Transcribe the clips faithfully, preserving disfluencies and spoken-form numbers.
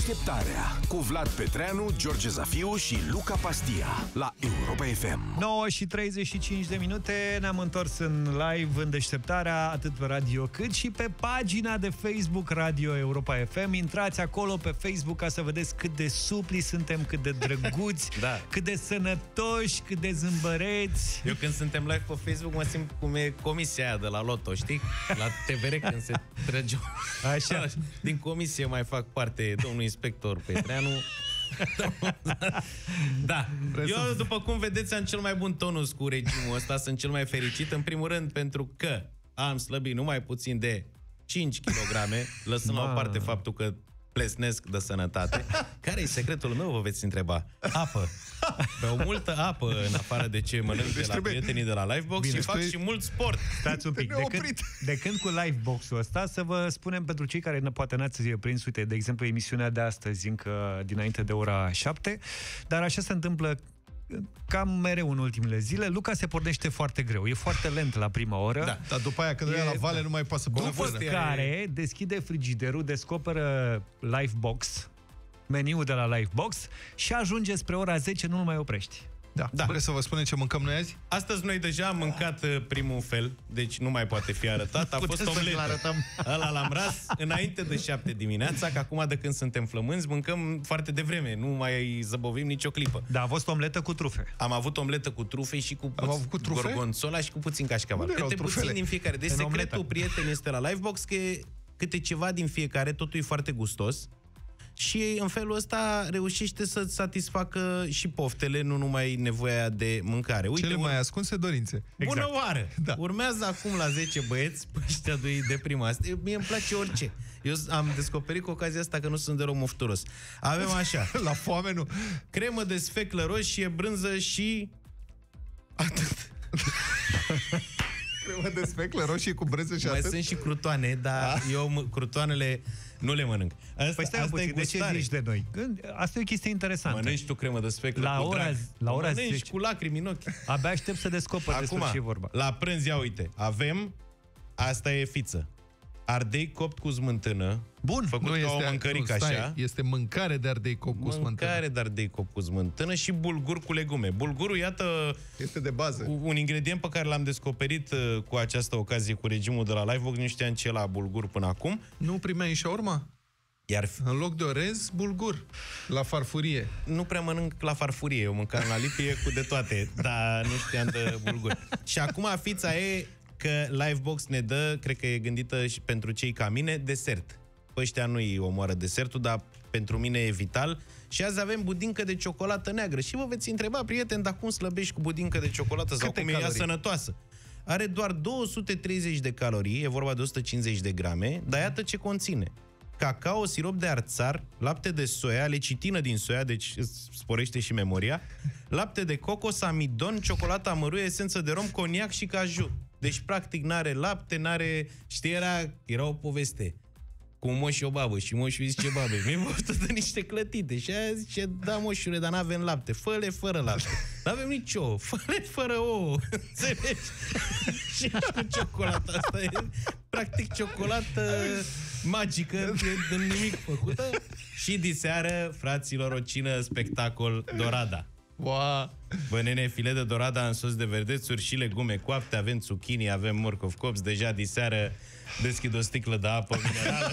Deșteptarea cu Vlad Petreanu, George Zafiu și Luca Pastia la Europa F M. nouă și treizeci și cinci de minute, ne-am întors în live în Deșteptarea, atât pe radio cât și pe pagina de Facebook Radio Europa F M. Intrați acolo pe Facebook ca să vedeți cât de supli suntem, cât de drăguți, da. cât de sănătoși, cât de zâmbăreți. Eu când suntem live pe Facebook mă simt cum e comisia aia de la Loto, știi? La T V R când se trage. Așa. Din comisie mai fac parte domnul inspector Petreanu. Da. Eu, după cum vedeți, am cel mai bun tonus cu regimul ăsta, sunt cel mai fericit, în primul rând pentru că am slăbit numai puțin de cinci kilograme, lăsând la o parte faptul că plesnesc de sănătate. Care-i secretul meu, vă veți întreba? Apă. Beau multă apă în afară de ce mănânc deci de la trebuie... prietenii de la Livebox. Bine, și fac și mult sport. Stați un pic. De când, de când cu Livebox-ul ăsta, să vă spunem pentru cei care poate n-ați prins, uite, de exemplu, emisiunea de astăzi, încă dinainte de ora șapte, dar așa se întâmplă cam mereu în ultimele zile. Luca se pornește foarte greu, e foarte lent la prima oră. Da, dar după aia când e, ia la vale da. nu mai poate să după care deschide frigiderul, descoperă Livebox, meniul de la Livebox și ajunge spre ora zece, nu mai oprești. Da. da. Vreți să vă spunem ce mâncăm noi azi? Astăzi noi deja am mâncat primul fel, deci nu mai poate fi arătat. A fost omletă. Ăla l-am ras înainte de șapte dimineața, că acum de când suntem flămânzi mâncăm foarte devreme, nu mai zăbovim nicio clipă. Da, a fost omletă cu trufe. Am avut omletă cu trufe și cu, puț- cu trufe? gorgonzola și cu puțin cașcaval. Câte puțin din fiecare. Deci în secretul omletă. prieten este la Livebox că câte ceva din fiecare, totul e foarte gustos. Și în felul ăsta reușește să satisfacă și poftele, nu numai nevoia de mâncare. Uite, cele mai ascunse dorințe. Bună exact. oară! Da. Urmează acum la zece băieți, pe ăștia doi deprimați. Mie îmi place orice. Eu am descoperit cu ocazia asta că nu sunt deloc mofturos. Avem așa. La foame nu. Cremă de sfeclă roșie, brânză și... atât. Cremă de sfeclă roșie cu brânză și mai atât? sunt și crutoane, dar ah. eu crutoanele nu le mănânc. Asta, păi stai asta puțin, de ce zici de noi? Asta e o chestie interesantă. Mănânci tu cremă de sfeclă la cu ora, drag. La ora Mănânci zece. cu lacrimi în ochi. Abia aștept să descoper despre ce e vorba. La prânz, ia uite, avem, asta e fiță, ardei copt cu smântână. Bun. Făcut nu ca este, o mâncărică nu, stai, așa. Este mâncare de ardei copt cu smântână. Mâncare de ardei copt cu smântână și bulgur cu legume. Bulgurul, iată, este de bază. Un ingredient pe care l-am descoperit uh, cu această ocazie cu regimul de la Livebox. Nu știam ce la bulgur până acum. Nu primeai în șaurma? Iar în loc de orez, bulgur. La farfurie. Nu prea mănânc la farfurie. Eu mâncam la lipie cu de toate, dar nu știam de bulgur. Și acum fița e că Livebox ne dă, cred că e gândită și pentru cei ca mine, desert. Pe ăștia nu-i omoară desertul, dar pentru mine e vital. Și azi avem budincă de ciocolată neagră. Și vă veți întreba, prieteni, dar cum slăbești cu budincă de ciocolată? Sau cum e ea sănătoasă? Are doar două sute treizeci de calorii, e vorba de o sută cincizeci de grame, dar iată ce conține. Cacao, sirop de arțar, lapte de soia, lecitină din soia, deci sporește și memoria, lapte de cocos, amidon, ciocolată amăruie, esență de rom, coniac și caju. Deci, practic, n-are lapte, n-are... Știi, era, era o poveste cu un moș și o babă și moșul zice, babe, mi-e poftă de niște clătite. Și aia zice, da, moșule, dar n-avem lapte. Fă-le fără lapte. N-avem nici ouă. Fă-le fără ouă. Înțelegi? Și cu ciocolata asta e practic ciocolată magică, din nimic făcută. Și diseară, fraților, o cină spectacol Dorada. Wow. Bă, nene, filet de dorada în sos de verdețuri și legume coapte, avem zucchini, avem morcov cops, deja diseară deschid o sticlă de apă minerală.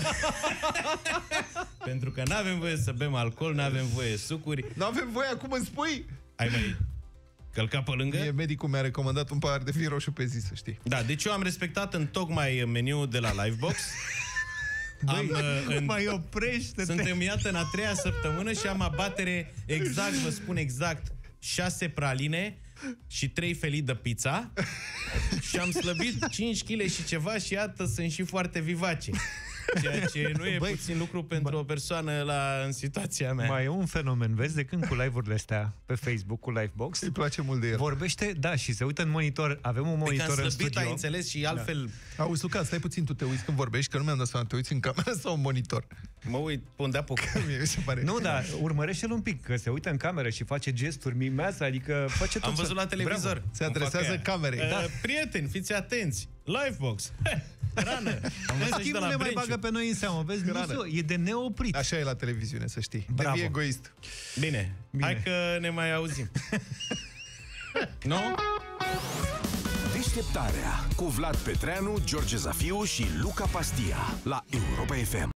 Pentru că n-avem voie să bem alcool, n-avem voie sucuri. N-avem voie, acum îmi spui? Ai mai călcat pe lângă? Mie medicul mi-a recomandat un pahar de vin roșu pe zi, să știi. Da, deci eu am respectat în tocmai meniul de la Livebox. Băi, am, în, mai oprește-te. Suntem, iată, în a treia săptămână și am abatere exact, vă spun exact, șase praline și trei felii de pizza și am slăbit cinci kilograme și ceva și iată, sunt și foarte vivace. Ceea ce nu e Băi, puțin lucru pentru bă, o persoană la, în situația mea. Mai e un fenomen, vezi, de când cu live-urile astea pe Facebook, cu Livebox, îi place mult de el. Vorbește, da, și se uită în monitor. Avem un monitor în studio. Ai înțeles și altfel... Da. Auzi, Luca, stai puțin, tu te uiți când vorbești, că nu mi-am dat seama, te uiți în cameră sau în monitor? Mă uit pe unde apuc. Nu, dar urmărește-l un pic, că se uită în cameră și face gesturi, mimează, adică face tot. Am văzut să... la televizor. Bravo. Se adresează camerei. Uh, da. Prieteni, fiți atenți. Livebox. Hrană. Am În învățat și schimb, de la ne mai Brenciu. bagă pe noi în seamă. Vezi, Hrană. nu e de neoprit. Așa e la televiziune, să știi. Bravo. Devii egoist. Bine. Bine. Hai că ne mai auzim. Nu? Deșteptarea cu Vlad Petreanu, George Zafiu și Luca Pastia la Europa F M.